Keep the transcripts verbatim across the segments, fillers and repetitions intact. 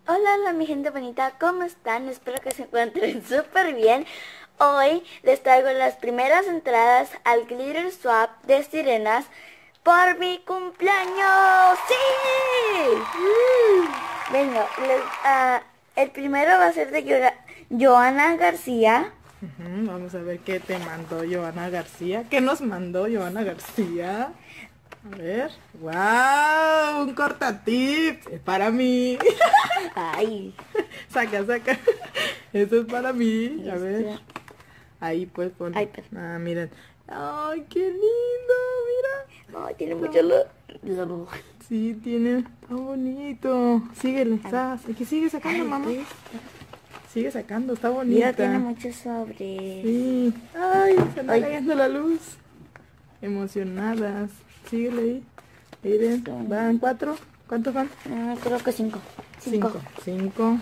Hola, hola mi gente bonita, ¿cómo están? Espero que se encuentren súper bien. Hoy les traigo las primeras entradas al Glitter Swap de Sirenas por mi cumpleaños. ¡Sí! Mm. Venga, les, uh, el primero va a ser de Yo- Joana García. Uh-huh. Vamos a ver qué te mandó Joana García. ¿Qué nos mandó Joana García? A ver. ¡Wow! Un cortatips. Es para mí. Ay. Saca, saca. Eso es para mí. A Este. ver. Ahí pues pon. Ay, pues. Ah, miren. ¡Ay, qué lindo! Mira. Ay, tiene mucho lo... Sí, tiene. Está bonito. Síguele. Sas. Es que sigue sacando, Ay, mamá. pues. Sigue sacando. Está bonita. Mira, tiene muchos sobres. Sí. Ay, se anda Ay. cayendo la luz. Emocionadas. Síguele ahí. Miren, van cuatro. ¿Cuántos van? Ah, creo que cinco. Cinco. Cinco.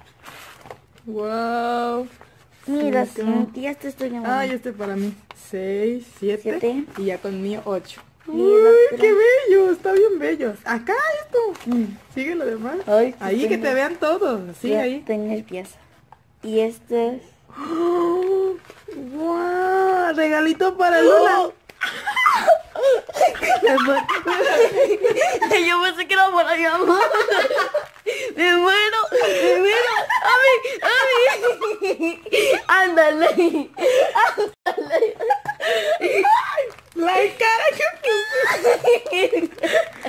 Wow. Mira, Cinco. Cintia, este estoy llamando. Ay, este para mí. Seis, siete. Siete. Y ya conmigo ocho. Y Uy, el qué otro. bello. Está bien bello. Acá esto. Mm. Sigue lo demás. Ay, Ahí qué que te pena. vean todos. Sí, Ya ahí. estoy nerviosa. Y este es... ¡Oh! ¡Wow! Regalito para Luna. Yo pensé que era para mi amor. Me muero, me muero. A mí, a mí. Ándale. Ándale. La cara que pusiste.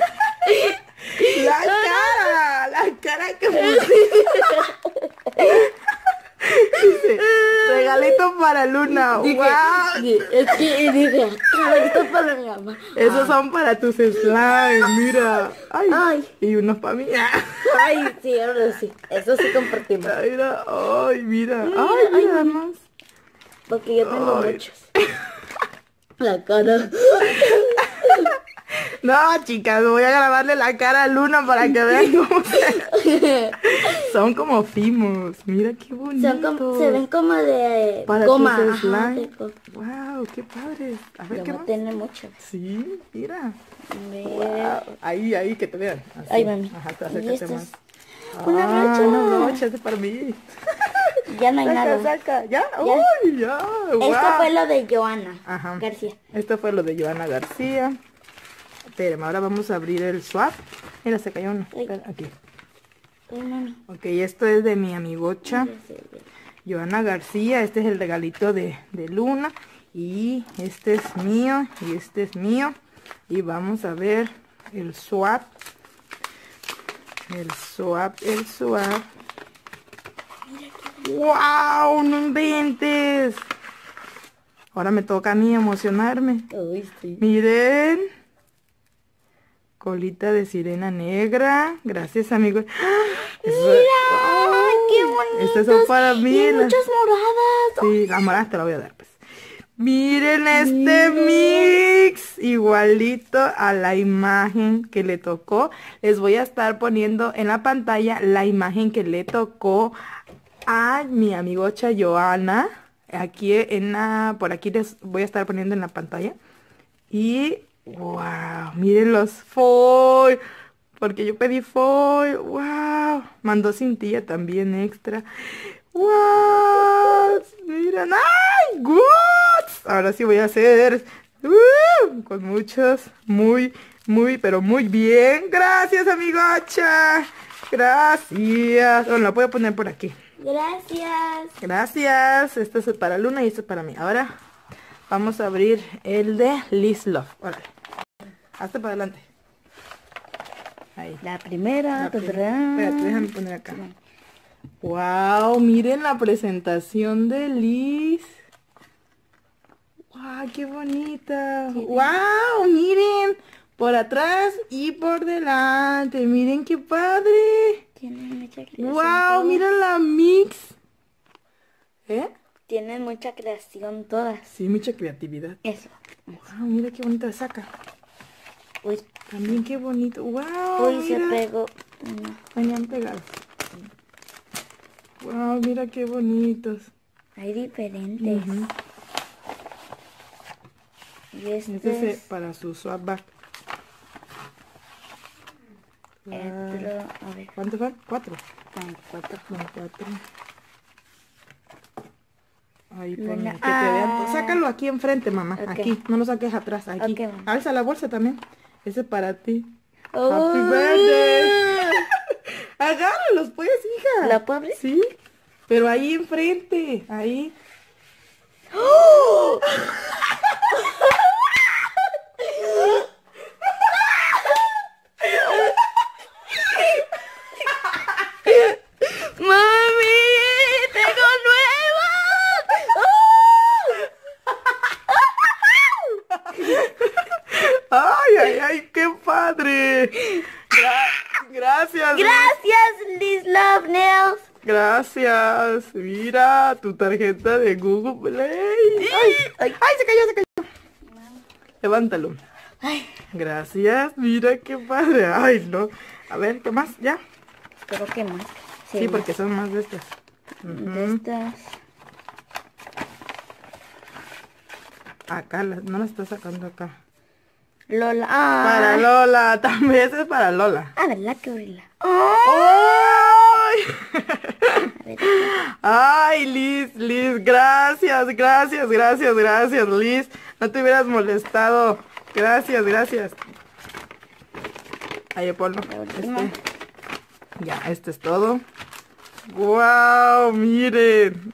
La cara. La cara que pusiste. Dice, regalito para Luna. Dije, ¡Wow! sí, es que dije, esto es para mi mamá. Esos son para tus slime, mira. Ay. Ay. Y unos para mí. Ay, sí, ahora sí. Eso sí compartimos. Ay, mira. Ay, mira. Mira, Ay, ay, mira mami. más. Porque yo tengo Ay. muchos. La cara. No, chicas, voy a grabarle la cara a Luna para que vean cómo se... Son como fimos. Mira qué bonito. Son como, se ven como de para goma. tus Ajá, slime. de goma. Wow, qué padre. A ver Yo qué no más. tiene mucho. Sí, mira. Mira. Wow. Ahí, ahí, que te vean. Así. Ay, mami. Ajá, te Y acércate esto más. es una Ah, brocha. una brocha, este es para mí. Ya no hay Saca, nada. saca. ¿Ya? Ya. Uy, ya. Esto Wow. fue lo de Joana Ajá. García. Esto fue lo de Joana García. Espérame, ahora vamos a abrir el swap. Mira, se cayó uno. Ay. Espera, aquí. Ay, mami. Ok, esto es de mi amigocha Joana García. Este es el regalito de, de Luna. Y este es mío. Y este es mío. Y vamos a ver el swap. El swap, el swap. ¡Wow! ¡No inventes! Ahora me toca a mí emocionarme. Uy, sí. Miren. Colita de sirena negra. Gracias, amigos. ¡Mira! ¡Qué bonitos! Estas son para mí. Y las- muchas moradas. Sí, las moradas te las voy a dar, pues. Miren este mix. Igualito a la imagen que le tocó. Les voy a estar poniendo en la pantalla la imagen que le tocó a mi amigocha Joana. Aquí en la, por aquí les voy a estar poniendo en la pantalla. Y wow, miren los foil. Porque yo pedí foil. Wow. Mandó cintilla también extra. Wow. Miren. ¡Ay! Good. Ahora sí voy a hacer uh, con muchos. Muy, muy, pero muy bien. Gracias, amigocha. Gracias. Bueno, la voy a poner por aquí. Gracias. Gracias. Este es para Luna y este es para mí. Ahora vamos a abrir el de Liz Love. Órale. Hazte para adelante. Ahí. La primera. La primera. tadrán. Espérate, déjame poner acá. Wow, miren la presentación de Liz. Wow, qué bonita. Sí. Wow, miren. Por atrás y por delante. Miren qué padre. Tienen mucha creación. Wow, todas. miren la mix. ¿Eh? Tienen mucha creación todas. Sí, mucha creatividad. Eso. Wow, mira qué bonita saca. Uy, También qué bonito. Wow, uy, se mira. pegó. No. Venían pegados. Wow, mira qué bonitos. Hay diferentes. Ujú. Y este Este es es... para su swap back. Otro, a ver. ¿Cuántos van? Cuatro. Van cuatro. Van cuatro. Ahí Luna. ponle, que te Ah. vean todo. Sácalo aquí enfrente, mamá. Ok. Aquí, no lo saques atrás, aquí. Ok, mamá. Alza la bolsa también. Ese es para ti. Oh. Happy birthday. Agárralos, pues, hija. ¿La puedo abrir? Sí. Pero ahí enfrente, ahí. ¡Oh! ¡Mami! ¡Tengo nuevo! Ay, ay, ay, qué padre. Gra- gracias. Liz. Gracias, Liz Love Nails. Gracias. Mira tu tarjeta de Google Play. Ay, ay, ay, se cayó, se cayó. Levántalo. Ay, Gracias. Mira qué padre. Ay, no. A ver, ¿qué más? ¿Ya? espero que más. Sí, porque son más de estas. De estas. Acá, la- no la está sacando acá. Lola. Ah. Para Lola. También ese es para Lola. Ah, ¿verdad que abrirla? ¡Ay! A ver. Ay, Liz, Liz, gracias, gracias, gracias, gracias, Liz. No te hubieras molestado. Gracias, gracias. Ahí ponlo. La última. Este. Ya, este es todo. Wow, miren.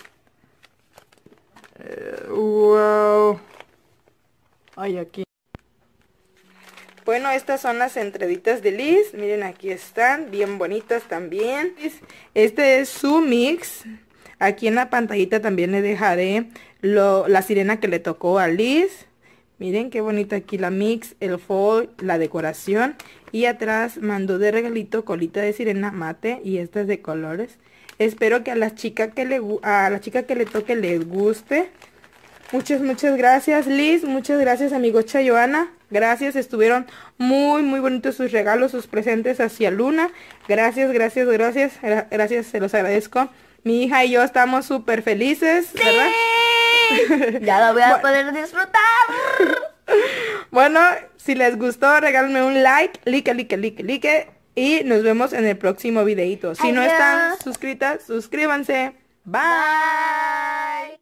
Eh, wow. Ay, aquí. Bueno, estas son las entraditas de Liz. Miren, aquí están, bien bonitas también. Este es su mix. Aquí en la pantallita también le dejaré lo, la sirena que le tocó a Liz. Miren qué bonita aquí la mix, el foil, la decoración. Y atrás mandó de regalito colita de sirena mate y esta es de colores. Espero que a la chica que le, a la chica que le toque les guste. Muchas, muchas gracias, Liz. Muchas gracias, amigocha Joana. Gracias, estuvieron muy, muy bonitos sus regalos, sus presentes hacia Luna. Gracias, gracias, gracias. Gra- Gracias, se los agradezco. Mi hija y yo estamos súper felices, ¿verdad? Ya la voy a Bueno. poder disfrutar. Bueno, si les gustó, regálenme un like, like, like, like, like. Y nos vemos en el próximo videito. Si no Adiós. están suscritas, suscríbanse. Bye. Bye.